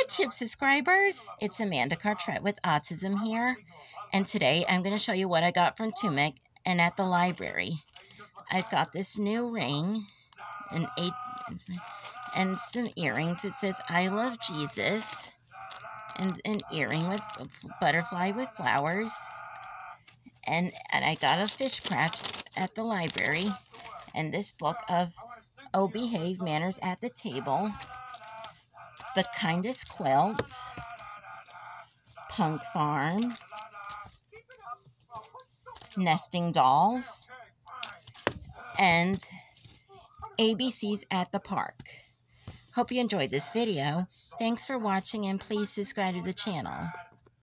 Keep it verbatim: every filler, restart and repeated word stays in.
YouTube subscribers, it's Amanda Cartret with Autism here, and today I'm going to show you what I got from Temu and at the library. I've got this new ring, an eight, and some earrings. It says I love Jesus, and an earring with a butterfly with flowers, and, and I got a fish craft at the library, and this book of Oh Behave Manners at the Table, The Kindest Quilt, Punk Farm, Nesting Dolls, and A B Cs at the Park. Hope you enjoyed this video. Thanks for watching, and please subscribe to the channel.